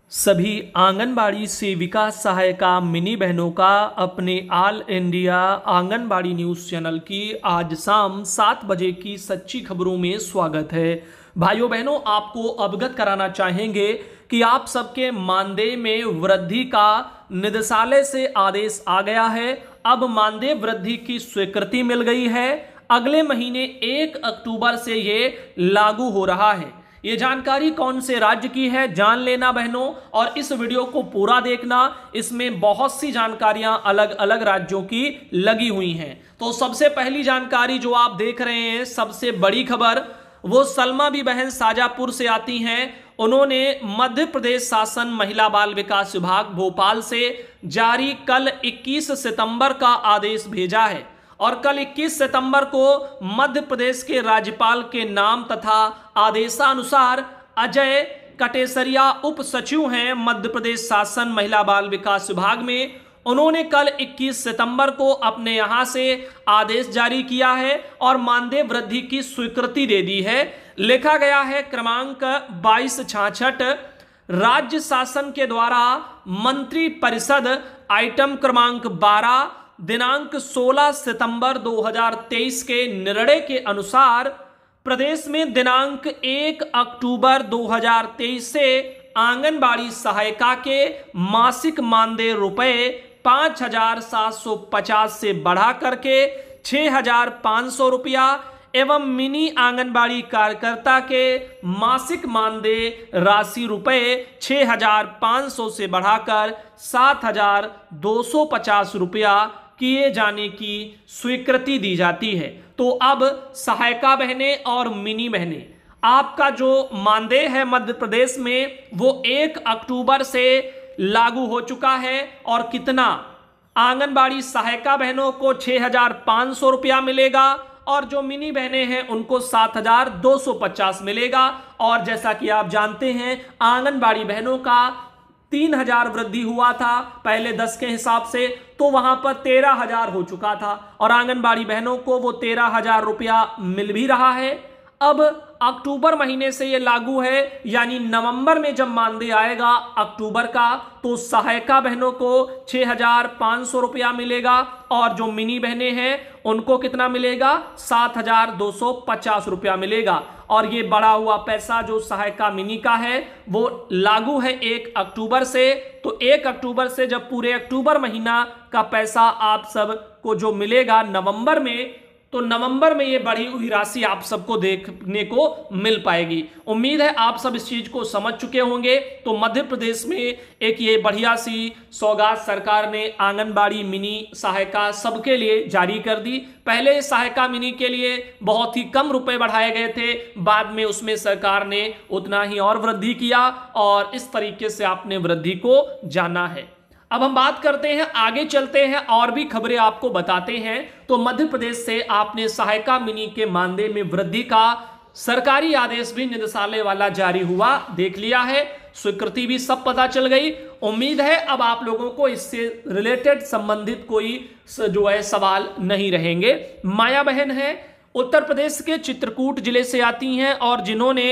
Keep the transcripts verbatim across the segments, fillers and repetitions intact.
सभी आंगनबाड़ी सेविका सहायिका मिनी बहनों का अपने all India anganwadi news channel की आज शाम सात बजे की सच्ची खबरों में स्वागत है। भाइयों बहनों, आपको अवगत कराना चाहेंगे कि आप सबके मानदेय में वृद्धि का निदेशालय से आदेश आ गया है। अब मानदेय वृद्धि की स्वीकृति मिल गई है। अगले महीने एक अक्टूबर से ये लागू हो रहा है। ये जानकारी कौन से राज्य की है जान लेना बहनों, और इस वीडियो को पूरा देखना। इसमें बहुत सी जानकारियां अलग अलग राज्यों की लगी हुई हैं। तो सबसे पहली जानकारी जो आप देख रहे हैं, सबसे बड़ी खबर, वो सलमा भी बहन शाजापुर से आती हैं। उन्होंने मध्य प्रदेश शासन महिला बाल विकास विभाग भोपाल से जारी कल इक्कीस सितंबर का आदेश भेजा है और कल इक्कीस सितंबर को मध्य प्रदेश के राज्यपाल के नाम तथा आदेशानुसार अजय कटेसरिया उप सचिव हैं मध्य प्रदेश शासन महिला बाल विकास विभाग में। उन्होंने कल इक्कीस सितंबर को अपने यहां से आदेश जारी किया है और मानदेय वृद्धि की स्वीकृति दे दी है। लिखा गया है क्रमांक बाईस छाछठ, राज्य शासन के द्वारा मंत्री परिषद आइटम क्रमांक बारह दिनांक सोलह सितंबर दो हज़ार तेईस के निर्णय के अनुसार प्रदेश में दिनांक एक अक्टूबर दो हज़ार तेईस से आंगनबाड़ी सहायिका के मासिक मानदेय रुपए पाँच हजार सात सौ पचास से बढ़ा करके छः हजार पाँच सौ रुपया एवं मिनी आंगनबाड़ी कार्यकर्ता के मासिक मानदेय राशि रुपए छः हजार पाँच सौ से बढ़ाकर सात हजार दो सौ पचास रुपया किए जाने की स्वीकृति दी जाती है। तो अब सहायिका बहनें और मिनी बहनें, आपका जो मानदेय है मध्य प्रदेश में वो एक अक्टूबर से लागू हो चुका है। और कितना? आंगनबाड़ी सहायिका बहनों को छः हजार पाँच सौ रुपया मिलेगा और जो मिनी बहनें हैं उनको सात हजार दो सौ पचास मिलेगा। और जैसा कि आप जानते हैं, आंगनबाड़ी बहनों का तीन हजार वृद्धि हुआ था पहले दस के हिसाब से, तो वहां पर तेरह हजार हो चुका था और आंगनबाड़ी बहनों को वो तेरह हजार रुपया मिल भी रहा है। अब अक्टूबर महीने से ये लागू है, यानी नवंबर में जब मानदेय आएगा अक्टूबर का, तो सहायिका बहनों को छः हजार पाँच सौ रुपया मिलेगा और जो मिनी बहनें हैं उनको कितना मिलेगा? सात हजार दो सौ पचास रुपया मिलेगा। और ये बढ़ा हुआ पैसा जो सहायिका मिनी का है वो लागू है एक अक्टूबर से। तो एक अक्टूबर से जब पूरे अक्टूबर महीना का पैसा आप सब को जो मिलेगा नवंबर में, तो नवंबर में ये बढ़ी हुई राशि आप सबको देखने को मिल पाएगी। उम्मीद है आप सब इस चीज को समझ चुके होंगे। तो मध्य प्रदेश में एक ये बढ़िया सी सौगात सरकार ने आंगनबाड़ी मिनी सहायिका सबके लिए जारी कर दी। पहले सहायिका मिनी के लिए बहुत ही कम रुपए बढ़ाए गए थे, बाद में उसमें सरकार ने उतना ही और वृद्धि किया और इस तरीके से आपने वृद्धि को जाना है। अब हम बात करते हैं, आगे चलते हैं और भी खबरें आपको बताते हैं। तो मध्य प्रदेश से आपने सहायिका मिनी के मानदेय में वृद्धि का सरकारी आदेश भी निदेशालय वाला जारी हुआ देख लिया है, स्वीकृति भी सब पता चल गई। उम्मीद है अब आप लोगों को इससे रिलेटेड संबंधित कोई जो है सवाल नहीं रहेंगे। माया बहन है, उत्तर प्रदेश के चित्रकूट जिले से आती हैं और जिन्होंने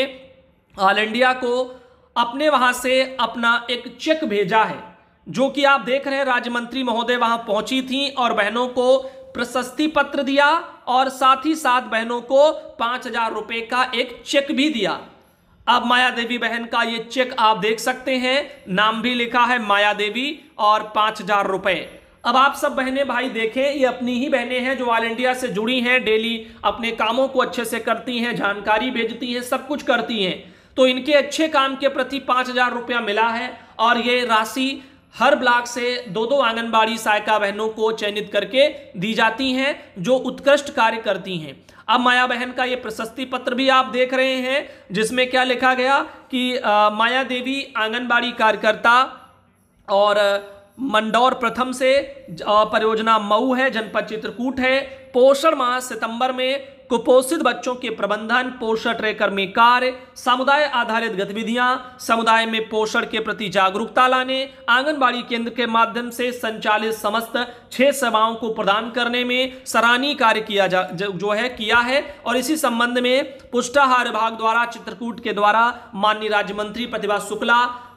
ऑल इंडिया को अपने वहां से अपना एक चेक भेजा है, जो कि आप देख रहे हैं राज्य मंत्री महोदय वहां पहुंची थी और बहनों को प्रशस्ति पत्र दिया और साथ ही साथ बहनों को पांच हजार रुपए का एक चेक भी दिया। अब माया देवी बहन का ये चेक आप देख सकते हैं, नाम भी लिखा है माया देवी और पांच हजार रुपए। अब आप सब बहनें भाई देखें, ये अपनी ही बहनें हैं जो ऑल इंडिया से जुड़ी हैं, डेली अपने कामों को अच्छे से करती हैं, जानकारी भेजती हैं, सब कुछ करती हैं। तो इनके अच्छे काम के प्रति पांच हजार रुपया मिला है और ये राशि हर ब्लॉक से दो दो आंगनबाड़ी सहायिका बहनों को चयनित करके दी जाती हैं जो उत्कृष्ट कार्य करती हैं। अब माया बहन का ये प्रशस्ति पत्र भी आप देख रहे हैं, जिसमें क्या लिखा गया कि आ, माया देवी आंगनबाड़ी कार्यकर्ता और मंदौर प्रथम से परियोजना मऊ है, जनपद चित्रकूट है। पोषण माह सितंबर में कुपोषित बच्चों के प्रबंधन, पोषण ट्रैकर में कार्य, समुदाय आधारित गतिविधियां, समुदाय में पोषण के प्रति जागरूकता लाने, आंगनबाड़ी केंद्र के माध्यम से संचालित समस्त छह सेवाओं को प्रदान करने में सराहनीय कार्य किया जा जो है किया है। और इसी संबंध में पुष्टाहार विभाग द्वारा चित्रकूट के द्वारा माननीय राज्य मंत्री प्रतिभा शुक्ला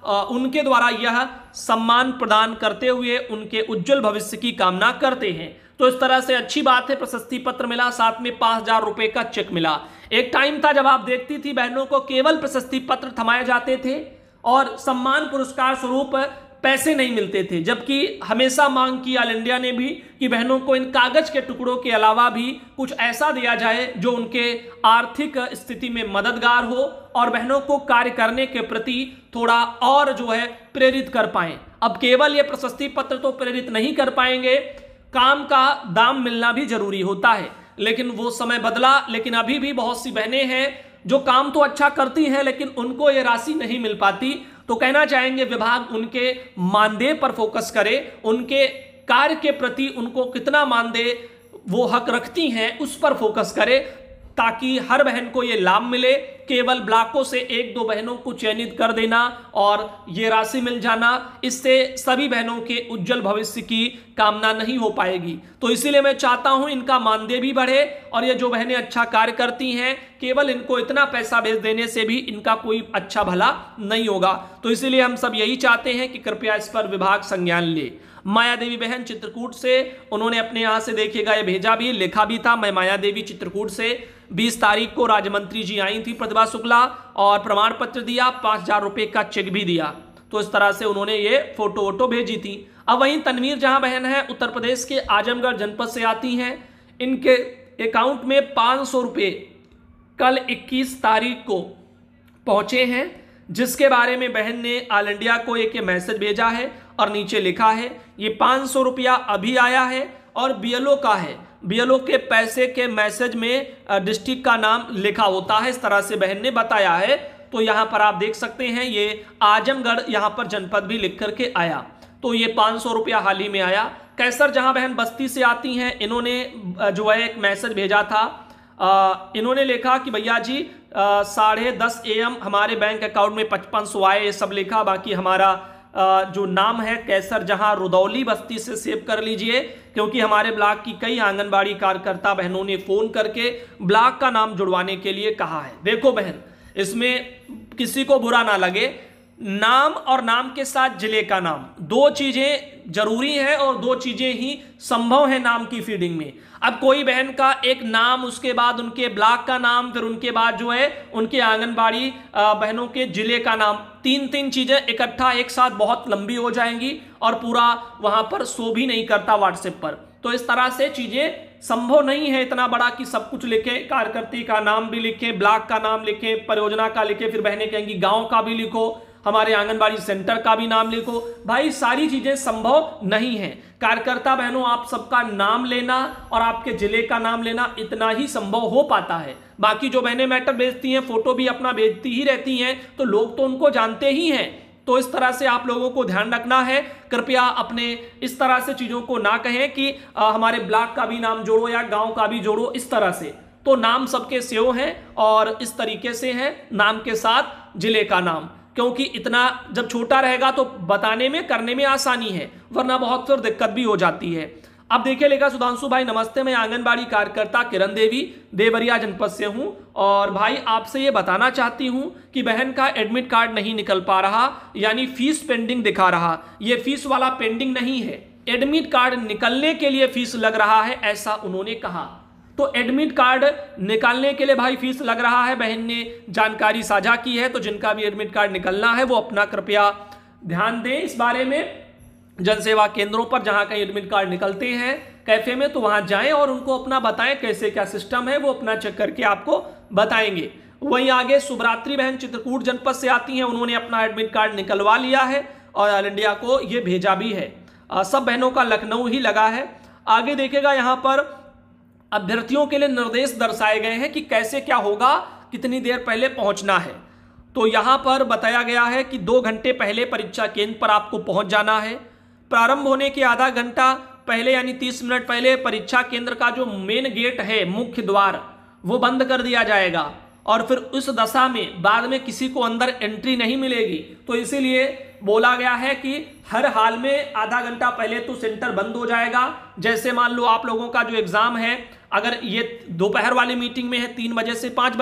उनके द्वारा यह सम्मान प्रदान करते हुए उनके उज्जवल भविष्य की कामना करते हैं। तो इस तरह से अच्छी बात है, प्रशस्ति पत्र मिला, साथ में पांच हजार रुपए का चेक मिला। एक टाइम था जब आप देखती थी बहनों को केवल प्रशस्ति पत्र थमाए जाते थे और सम्मान पुरस्कार स्वरूप पैसे नहीं मिलते थे, जबकि हमेशा मांग की ऑल इंडिया ने भी कि बहनों को इन कागज के टुकड़ों के अलावा भी कुछ ऐसा दिया जाए जो उनके आर्थिक स्थिति में मददगार हो और बहनों को कार्य करने के प्रति थोड़ा और जो है प्रेरित कर पाएं। अब केवल ये प्रशस्ति पत्र तो प्रेरित नहीं कर पाएंगे, काम का दाम मिलना भी जरूरी होता है। लेकिन वो समय बदला, लेकिन अभी भी बहुत सी बहनें हैं जो काम तो अच्छा करती हैं लेकिन उनको ये राशि नहीं मिल पाती। तो कहना चाहेंगे विभाग उनके मानदेय पर फोकस करे, उनके कार्य के प्रति उनको कितना मानदेय वो हक रखती हैं उस पर फोकस करे, ताकि हर बहन को ये लाभ मिले। केवल ब्लॉकों से एक दो बहनों को चयनित कर देना और ये राशि मिल जाना, इससे सभी बहनों के उज्जवल भविष्य की कामना नहीं हो पाएगी। तो इसीलिए मैं चाहता हूं इनका मानदेय भी बढ़े और ये जो बहनें अच्छा कार्य करती हैं केवल इनको इतना पैसा भेज देने से भी इनका कोई अच्छा भला नहीं होगा। तो इसीलिए हम सब यही चाहते हैं कि कृपया इस पर विभाग संज्ञान ले। माया देवी बहन चित्रकूट से, उन्होंने अपने यहाँ से देखिएगा ये भेजा भी, लिखा भी था, मैं माया देवी चित्रकूट से। बीस तारीख को राज्य मंत्री जी आई थी प्रतिभा शुक्ला और प्रमाण पत्र दिया, पाँच हजार रुपये का चेक भी दिया। तो इस तरह से उन्होंने ये फोटो वोटो भेजी थी। अब वहीं तनवीर जहां बहन है उत्तर प्रदेश के आजमगढ़ जनपद से आती हैं, इनके अकाउंट में पाँच सौ रुपये कल इक्कीस तारीख को पहुंचे हैं, जिसके बारे में बहन ने ऑल इंडिया को एक मैसेज भेजा है और नीचे लिखा है ये पाँच सौ रुपया अभी आया है और बीएलओ का है। बीएलओ के पैसे के मैसेज में डिस्ट्रिक्ट का नाम लिखा होता है, इस तरह से बहन ने बताया है। तो यहाँ पर आप देख सकते हैं ये आजमगढ़ यहाँ पर जनपद भी लिख करके आया। तो ये पाँच सौ रुपया हाल ही में आया। कैसर जहाँ बहन बस्ती से आती हैं, इन्होंने जो है एक मैसेज भेजा था। आ, इन्होंने लिखा कि भैया जी साढ़े दस ए एम हमारे बैंक अकाउंट में पचपन सौ आए, ये सब लिखा। बाकी हमारा आ, जो नाम है कैसर जहां रुदौली बस्ती से सेव कर लीजिए, क्योंकि हमारे ब्लॉक की कई आंगनबाड़ी कार्यकर्ता बहनों ने फोन करके ब्लॉक का नाम जुड़वाने के लिए कहा है। देखो बहन, इसमें किसी को बुरा ना लगे, नाम और नाम के साथ जिले का नाम, दो चीजें जरूरी है और दो चीजें ही संभव है नाम की फीडिंग में। अब कोई बहन का एक नाम, उसके बाद उनके ब्लॉक का नाम, फिर उनके बाद जो है उनके आंगनबाड़ी बहनों के जिले का नाम, तीन तीन चीजें इकट्ठा एक साथ बहुत लंबी हो जाएंगी और पूरा वहां पर शो भी नहीं करता व्हाट्सएप पर। तो इस तरह से चीजें संभव नहीं है इतना बड़ा कि सब कुछ लिखे, कार्यकर्ती का नाम भी लिखे, ब्लॉक का नाम लिखे, परियोजना का लिखे, फिर बहनें कहेंगी गांव का भी लिखो, हमारे आंगनबाड़ी सेंटर का भी नाम लिखो। भाई सारी चीजें संभव नहीं है। कार्यकर्ता बहनों, आप सबका नाम लेना और आपके जिले का नाम लेना इतना ही संभव हो पाता है। बाकी जो बहनें मैटर भेजती हैं, फोटो भी अपना भेजती ही रहती हैं, तो लोग तो उनको जानते ही हैं। तो इस तरह से आप लोगों को ध्यान रखना है। कृपया अपने इस तरह से चीजों को ना कहें कि आ, हमारे ब्लॉक का भी नाम जोड़ो या गांव का भी जोड़ो, इस तरह से। तो नाम सबके सेव हैं और इस तरीके से है, नाम के साथ जिले का नाम, क्योंकि इतना जब छोटा रहेगा तो बताने में करने में आसानी है, वरना बहुत फिर दिक्कत भी हो जाती है। अब देखिए लेखा सुधांशु भाई, नमस्ते, मैं आंगनबाड़ी कार्यकर्ता किरण देवी देवरिया जनपद से हूं और भाई आपसे ये बताना चाहती हूं कि बहन का एडमिट कार्ड नहीं निकल पा रहा, यानी फीस पेंडिंग दिखा रहा। ये फीस वाला पेंडिंग नहीं है, एडमिट कार्ड निकलने के लिए फीस लग रहा है, ऐसा उन्होंने कहा। तो एडमिट कार्ड निकालने के लिए भाई फीस लग रहा है, बहन ने जानकारी साझा की है। तो जिनका भी एडमिट कार्ड निकलना है वो अपना कृपया ध्यान दें इस बारे में। जनसेवा केंद्रों पर जहां कहीं एडमिट कार्ड निकलते हैं कैफे में, तो वहां जाएं और उनको अपना बताएं कैसे क्या सिस्टम है, वो अपना चेक करके आपको बताएंगे। वहीं आगे सुभरात्रि बहन चित्रकूट जनपद से आती हैं, उन्होंने अपना एडमिट कार्ड निकलवा लिया है और ऑल इंडिया को ये भेजा भी है। सब बहनों का लखनऊ ही लगा है। आगे देखेगा यहाँ पर अभ्यर्थियों के लिए निर्देश दर्शाए गए हैं कि कैसे क्या होगा, कितनी देर पहले पहुंचना है। तो यहां पर बताया गया है कि दो घंटे पहले परीक्षा केंद्र पर आपको पहुंच जाना है। प्रारंभ होने के आधा घंटा पहले यानी तीस मिनट पहले परीक्षा केंद्र का जो मेन गेट है, मुख्य द्वार, वो बंद कर दिया जाएगा और फिर उस दशा में बाद में किसी को अंदर एंट्री नहीं मिलेगी। तो इसीलिए बोला गया है कि हर हाल में आधा घंटा पहले तो सेंटर बंद हो जाएगा। जैसे मान लो आप लोगों का जो एग्जाम है, अगर ये दोपहर वाली मीटिंग में है तीन बजे से पाँच बजे,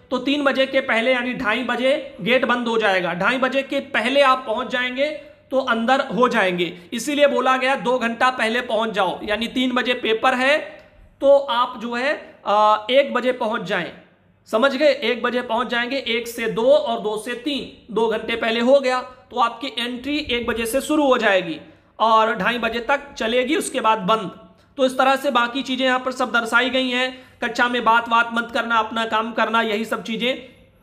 तो तीन बजे के पहले यानी ढाई बजे गेट बंद हो जाएगा। ढाई बजे के पहले आप पहुंच जाएंगे तो अंदर हो जाएंगे, इसीलिए बोला गया दो घंटा पहले पहुंच जाओ। यानी तीन बजे पेपर है तो आप जो है आ, एक बजे पहुंच जाएं, समझ गए, एक बजे पहुंच जाएंगे। एक से दो और दो से तीन, दो घंटे पहले हो गया तो आपकी एंट्री एक बजे से शुरू हो जाएगी और ढाई बजे तक चलेगी, उसके बाद बंद। तो इस तरह से बाकी चीजें यहां पर सब दर्शाई गई हैं। कक्षा में बात बात मत करना, अपना काम करना, यही सब चीजें।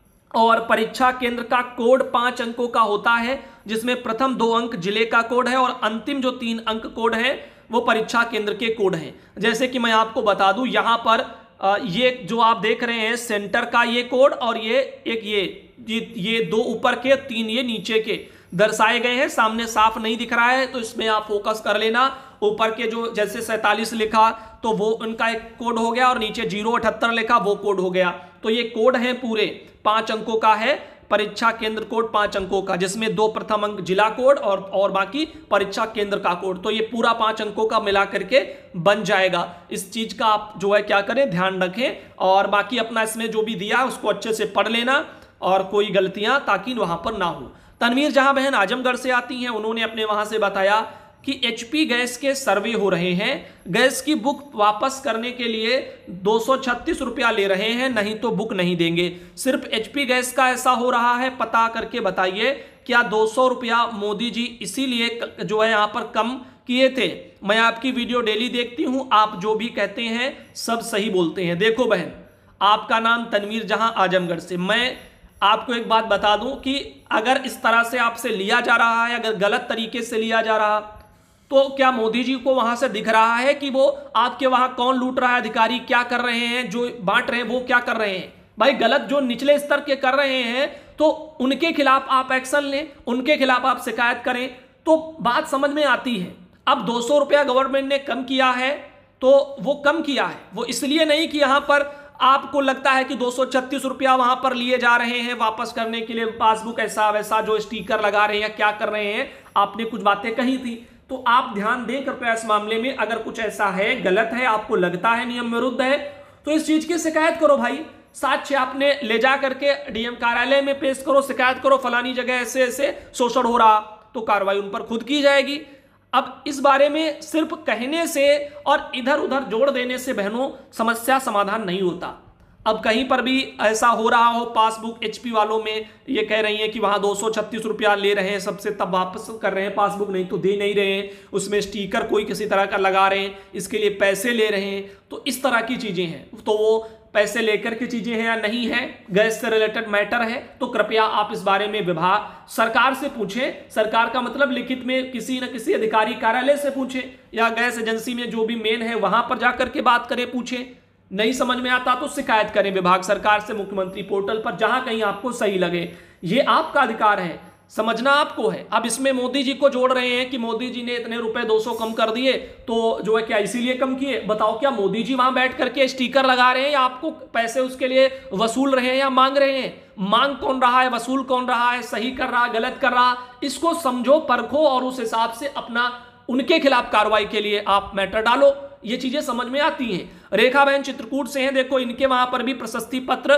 और परीक्षा केंद्र का कोड पांच अंकों का होता है, जिसमें प्रथम दो अंक जिले का कोड है और अंतिम जो तीन अंक कोड है वो परीक्षा केंद्र के कोड हैं। जैसे कि मैं आपको बता दूं, यहां पर ये जो आप देख रहे हैं सेंटर का ये कोड और ये एक ये ये, ये दो ऊपर के, तीन ये नीचे के दर्शाए गए हैं। सामने साफ नहीं दिख रहा है तो इसमें आप फोकस कर लेना। ऊपर के जो जैसे सैंतालीस लिखा तो वो उनका एक कोड हो गया और नीचे जीरो अठहत्तर लिखा वो कोड हो गया। तो ये कोड है पूरे पांच अंकों का है, परीक्षा केंद्र कोड पांच अंकों का, जिसमें दो प्रथम अंक जिला कोड और और बाकी परीक्षा केंद्र का कोड। तो ये पूरा पांच अंकों का मिला करके बन जाएगा। इस चीज का आप जो है क्या करें, ध्यान रखें और बाकी अपना इसमें जो भी दिया उसको अच्छे से पढ़ लेना और कोई गलतियां ताकि वहां पर ना हो। तनवीर जहां बहन आजमगढ़ से आती हैं, उन्होंने अपने वहां से बताया कि एचपी गैस के सर्वे हो रहे हैं, गैस की बुक वापस करने के लिए दो सौ छत्तीस रुपया ले रहे हैं, नहीं तो बुक नहीं देंगे। सिर्फ एचपी गैस का ऐसा हो रहा है, पता करके बताइए क्या दो सौ रुपया मोदी जी इसीलिए जो है यहाँ पर कम किए थे? मैं आपकी वीडियो डेली देखती हूँ, आप जो भी कहते हैं सब सही बोलते हैं। देखो बहन, आपका नाम तनवीर जहां आजमगढ़ से, मैं आपको एक बात बता दूं कि अगर इस तरह से आपसे लिया जा रहा है, अगर गलत तरीके से लिया जा रहा, तो क्या मोदी जी को वहां से दिख रहा है कि वो आपके वहां कौन लूट रहा है, अधिकारी क्या कर रहे हैं, जो बांट रहे हैं वो क्या कर रहे हैं? भाई गलत जो निचले स्तर के कर रहे हैं तो उनके खिलाफ आप एक्शन लें, उनके खिलाफ आप शिकायत करें, तो बात समझ में आती है। अब दो सौ रुपया गवर्नमेंट ने कम किया है तो वो कम किया है, वो इसलिए नहीं कि यहां पर आपको लगता है कि दो सौ छत्तीस रुपया वहां पर लिए जा रहे हैं वापस करने के लिए, पासबुक ऐसा वैसा जो स्टिकर लगा रहे हैं या क्या कर रहे हैं। आपने कुछ बातें कही थी तो आप ध्यान दें कृपया इस मामले में। अगर कुछ ऐसा है, गलत है, आपको लगता है नियम विरुद्ध है, तो इस चीज की शिकायत करो भाई। साक्ष्य आपने ले जा करके डीएम कार्यालय में पेश करो, शिकायत करो फलानी जगह ऐसे ऐसे शोषण हो रहा, तो कार्रवाई उन पर खुद की जाएगी। अब इस बारे में सिर्फ कहने से और इधर उधर जोड़ देने से बहनों समस्या समाधान नहीं होता। अब कहीं पर भी ऐसा हो रहा हो, पासबुक एचपी वालों में ये कह रही हैं कि वहां दो सौ छत्तीस रुपया ले रहे हैं सबसे, तब वापस कर रहे हैं पासबुक, नहीं तो दे नहीं रहे हैं, उसमें स्टिकर कोई किसी तरह का लगा रहे हैं, इसके लिए पैसे ले रहे हैं, तो इस तरह की चीजें हैं। तो वो पैसे लेकर के चीजें हैं या नहीं है, गैस से रिलेटेड मैटर है, तो कृपया आप इस बारे में विभाग सरकार से पूछें। सरकार का मतलब लिखित में किसी न किसी अधिकारी कार्यालय से पूछें या गैस एजेंसी में जो भी मेन है वहां पर जाकर के बात करें, पूछें। नहीं समझ में आता तो शिकायत करें विभाग सरकार से, मुख्यमंत्री पोर्टल पर, जहां कहीं आपको सही लगे। ये आपका अधिकार है, समझना आपको है। अब इसमें मोदी जी को जोड़ रहे हैं कि मोदी जी ने इतने रुपए दो सौ कम कर दिए तो जो है क्या इसीलिए कम किए? बताओ, क्या मोदी जी वहां बैठ करके स्टिकर लगा रहे हैं या आपको पैसे उसके लिए वसूल रहे हैं या मांग रहे हैं? मांग कौन रहा है, वसूल कौन रहा है, सही कर रहा, गलत कर रहा, इसको समझो, परखो और उस हिसाब से अपना उनके खिलाफ कार्रवाई के लिए आप मैटर डालो। ये चीजें समझ में आती हैं। रेखा बहन चित्रकूट से हैं, देखो इनके वहां पर भी प्रशस्ति पत्र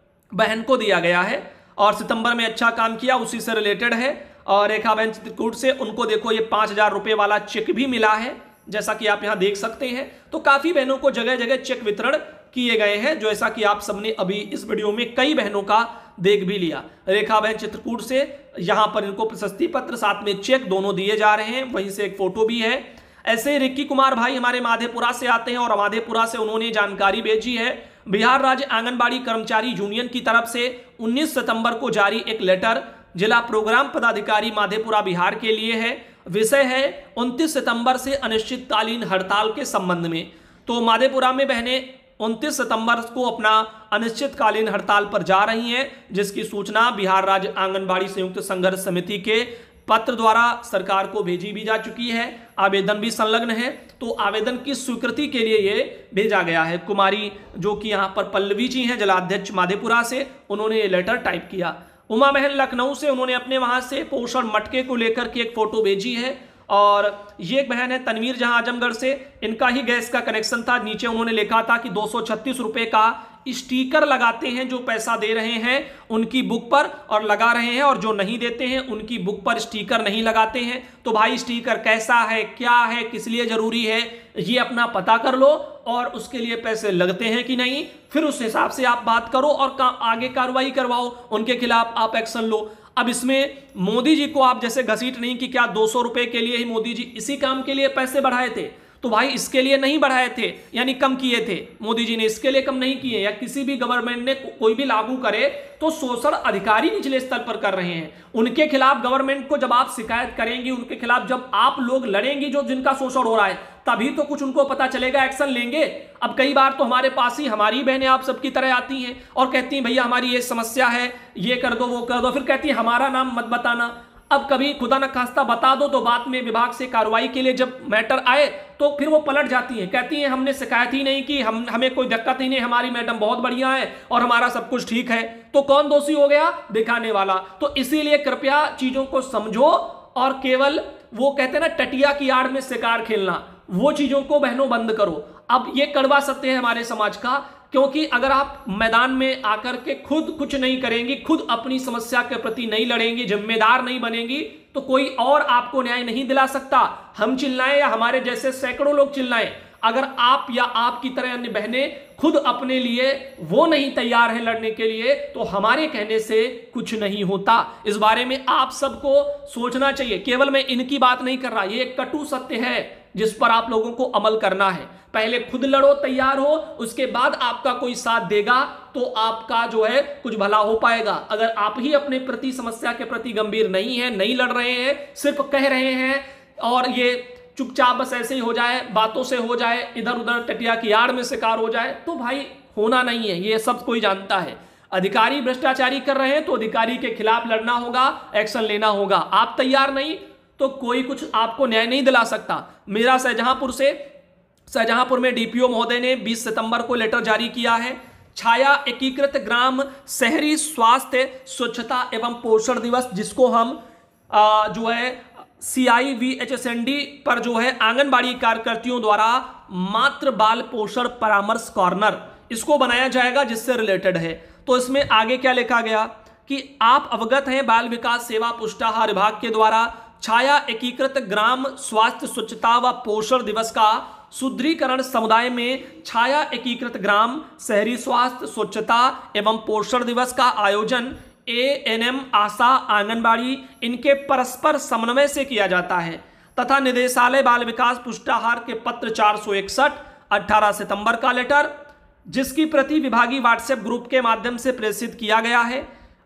बहन को दिया गया है और सितंबर में अच्छा काम किया, उसी से रिलेटेड है। और रेखा बहन चित्रकूट से, उनको देखो ये पांच हजार रुपए वाला चेक भी मिला है, जैसा कि आप यहां देख सकते हैं। तो काफी बहनों को जगह जगह चेक वितरण किए गए हैं, जैसा कि आप सबने अभी इस वीडियो में कई बहनों का देख भी लिया। रेखा बहन चित्रकूट से यहां पर इनको प्रशस्ति पत्र साथ में चेक दोनों दिए जा रहे हैं, वहीं से एक फोटो भी है। ऐसे रिक्की कुमार भाई हमारे माधेपुरा से आते हैं और माधेपुरा से उन्होंने जानकारी भेजी है, बिहार राज्य आंगनबाड़ी कर्मचारी यूनियन की तरफ से उन्नीस सितंबर को जारी एक लेटर जिला प्रोग्राम पदाधिकारी माधेपुरा बिहार के लिए है। विषय है उनतीस सितंबर से अनिश्चितकालीन हड़ताल के संबंध में। तो माधेपुरा में बहनें उनतीस सितंबर को अपना अनिश्चितकालीन हड़ताल पर जा रही हैं, जिसकी सूचना बिहार राज्य आंगनबाड़ी संयुक्त संघर्ष समिति के पत्र द्वारा सरकार को भेजी भी जा चुकी है। आवेदन भी संलग्न है, तो आवेदन की स्वीकृति के लिए ये भेजा गया है। कुमारी जो कि यहाँ पर पल्लवी जी हैं, जिलाध्यक्ष माधेपुरा से, उन्होंने ये लेटर टाइप किया। उमा बहन लखनऊ से, उन्होंने अपने वहां से पोषण मटके को लेकर के एक फोटो भेजी है। और ये एक बहन है तनवीर जहां आजमगढ़ से, इनका ही गैस का कनेक्शन था, नीचे उन्होंने लिखा था कि दो सौ छत्तीस रुपए का स्टिकर लगाते हैं जो पैसा दे रहे हैं उनकी बुक पर और लगा रहे हैं, और जो नहीं देते हैं उनकी बुक पर स्टिकर नहीं लगाते हैं। तो भाई स्टिकर कैसा है, क्या है, किस लिए जरूरी है, ये अपना पता कर लो और उसके लिए पैसे लगते हैं कि नहीं, फिर उस हिसाब से आप बात करो और का, आगे कार्रवाई करवाओ, उनके खिलाफ आप एक्शन लो। अब इसमें मोदी जी को आप जैसे घसीट नहीं कि क्या दो सौ रुपए के लिए ही मोदी जी इसी काम के लिए पैसे बढ़ाए थे, तो भाई इसके लिए नहीं बढ़ाए थे, यानी कम किए थे मोदी जी ने, इसके लिए कम नहीं किए। या किसी भी गवर्नमेंट ने कोई भी लागू करे तो शोषण अधिकारी निचले स्तर पर कर रहे हैं, उनके खिलाफ गवर्नमेंट को जब आप शिकायत करेंगी, उनके खिलाफ जब आप लोग लड़ेंगी जो जिनका शोषण हो रहा है, तभी तो कुछ उनको पता चलेगा, एक्शन लेंगे। अब कई बार तो हमारे पास ही हमारी बहनें आप सबकी तरह आती हैं और कहती हैं भैया हमारी ये समस्या है, ये कर दो वो कर दो, फिर कहती है हमारा नाम मत बताना। अब कभी खुदा न खास्ता बता दो तो बाद में विभाग से कार्रवाई के लिए जब मैटर आए तो फिर वो पलट जाती हैं, कहती हैं हमने शिकायत ही नहीं की, हम हमें कोई दिक्कत ही नहीं, हमारी मैडम बहुत बढ़िया है और हमारा सब कुछ ठीक है। तो कौन दोषी हो गया? दिखाने वाला। तो इसीलिए कृपया चीजों को समझो और केवल वो कहते हैं ना टटिया की आड़ में शिकार खेलना, वो चीजों को बहनों बंद करो। अब ये कड़वा सत्य है हमारे समाज का, क्योंकि अगर आप मैदान में आकर के खुद कुछ नहीं करेंगी, खुद अपनी समस्या के प्रति नहीं लड़ेंगी, जिम्मेदार नहीं बनेंगी, तो कोई और आपको न्याय नहीं दिला सकता। हम चिल्लाएं या हमारे जैसे सैकड़ों लोग चिल्लाएं, अगर आप या आपकी तरह अन्य बहनें खुद अपने लिए वो नहीं तैयार हैं लड़ने के लिए, तो हमारे कहने से कुछ नहीं होता। इस बारे में आप सबको सोचना चाहिए। केवल मैं इनकी बात नहीं कर रहा, ये एक कटु सत्य है जिस पर आप लोगों को अमल करना है। पहले खुद लड़ो, तैयार हो, उसके बाद आपका कोई साथ देगा तो आपका जो है कुछ भला हो पाएगा। अगर आप ही अपने प्रति समस्या के प्रति गंभीर नहीं है, नहीं लड़ रहे हैं, सिर्फ कह रहे हैं और ये चुपचाप बस ऐसे ही हो जाए, बातों से हो जाए, इधर उधर टटिया की आड़ में शिकार हो जाए, तो भाई होना नहीं है, ये सब कोई जानता है। अधिकारी भ्रष्टाचारी कर रहे हैं तो अधिकारी के खिलाफ लड़ना होगा, एक्शन लेना होगा। आप तैयार नहीं तो कोई कुछ आपको न्याय नहीं दिला सकता। मेरा शाहजहांपुर से शाहजहांपुर में डीपीओ महोदय ने बीस सितंबर को लेटर जारी किया है। छाया एकीकृत ग्राम शहरी स्वास्थ्य स्वच्छता एवं पोषण दिवस, जिसको हम आ, जो है C I V H S N D पर जो है आंगनबाड़ी कार्यकर्तियों द्वारा मातृ बाल पोषण परामर्श कॉर्नर, इसको बनाया जाएगा जिससे रिलेटेड है। तो इसमें आगे क्या लिखा गया कि आप अवगत हैं बाल विकास सेवा पुष्टाहार विभाग के द्वारा छाया एकीकृत ग्राम स्वास्थ्य स्वच्छता व पोषण दिवस का सुदृढ़ीकरण समुदाय में छाया एकीकृत ग्राम शहरी स्वास्थ्य स्वच्छता एवं पोषण दिवस का आयोजन A N M, ASHA, anganwadi इनके परस्पर समन्वय से किया जाता है तथा निदेशालय बाल विकास पुष्टाहार के पत्र चार सौ इकसठ अठारह सितंबर का लेटर, जिसकी प्रति विभागीय व्हाट्सएप ग्रुप के माध्यम से प्रेषित किया गया है।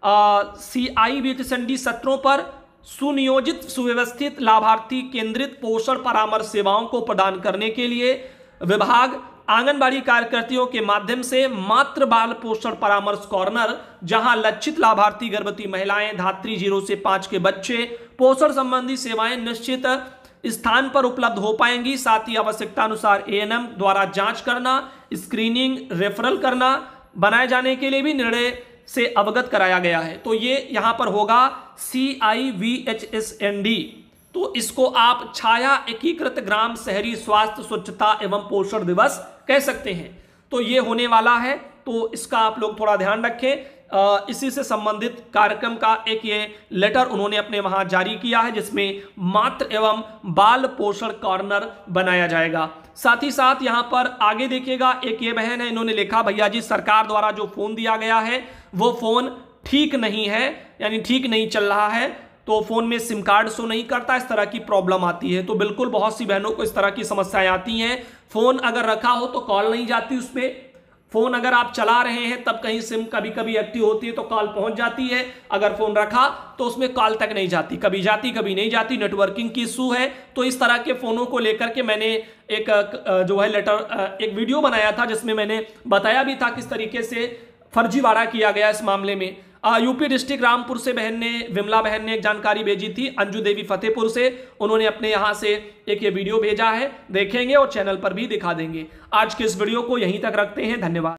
C I V H N D सत्रों पर सुनियोजित सुव्यवस्थित लाभार्थी केंद्रित पोषण परामर्श सेवाओं को प्रदान करने के लिए विभाग आंगनबाड़ी कार्यकर्तियों के माध्यम से मातृ बाल पोषण परामर्श कॉर्नर, जहां लक्षित लाभार्थी गर्भवती महिलाएं, धात्री जीरो से पांच के बच्चे पोषण संबंधी सेवाएं निश्चित स्थान पर उपलब्ध हो पाएंगी। साथ ही आवश्यकता अनुसार ए एन एम द्वारा जांच करना, स्क्रीनिंग, रेफरल करना बनाए जाने के लिए भी निर्णय से अवगत कराया गया है। तो ये यहां पर होगा C I V H S N D, तो इसको आप छाया एकीकृत ग्राम शहरी स्वास्थ्य स्वच्छता एवं पोषण दिवस कह सकते हैं। तो ये होने वाला है, तो इसका आप लोग थोड़ा ध्यान रखें। आ, इसी से संबंधित कार्यक्रम का एक ये लेटर उन्होंने अपने वहां जारी किया है, जिसमें मातृ एवं बाल पोषण कॉर्नर बनाया जाएगा। साथ ही साथ यहां पर आगे देखिएगा, एक ये बहन है, इन्होंने लिखा भैया जी सरकार द्वारा जो फोन दिया गया है वो फोन ठीक नहीं है, यानी ठीक नहीं चल रहा है, तो फोन में सिम कार्ड शो नहीं करता, इस तरह की प्रॉब्लम आती है। तो बिल्कुल बहुत सी बहनों को इस तरह की समस्याएं आती हैं। फोन अगर रखा हो तो कॉल नहीं जाती उसमें, फोन अगर आप चला रहे हैं तब कहीं सिम कभी कभी एक्टिव होती है तो कॉल पहुंच जाती है, अगर फोन रखा तो उसमें कॉल तक नहीं जाती, कभी जाती कभी नहीं जाती, नेटवर्किंग की इशू है। तो इस तरह के फोनों को लेकर के मैंने एक जो है लेटर एक वीडियो बनाया था, जिसमें मैंने बताया भी था किस तरीके से फर्जीवाड़ा किया गया इस मामले में। यूपी डिस्ट्रिक्ट रामपुर से बहन ने विमला बहन ने एक जानकारी भेजी थी, अंजू देवी फतेहपुर से, उन्होंने अपने यहाँ से एक ये वीडियो भेजा है, देखेंगे और चैनल पर भी दिखा देंगे। आज के इस वीडियो को यहीं तक रखते हैं, धन्यवाद।